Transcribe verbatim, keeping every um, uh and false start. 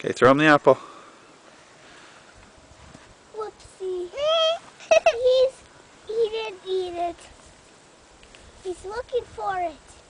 Okay, throw him the apple. Whoopsie. He's, he didn't eat it. He's looking for it.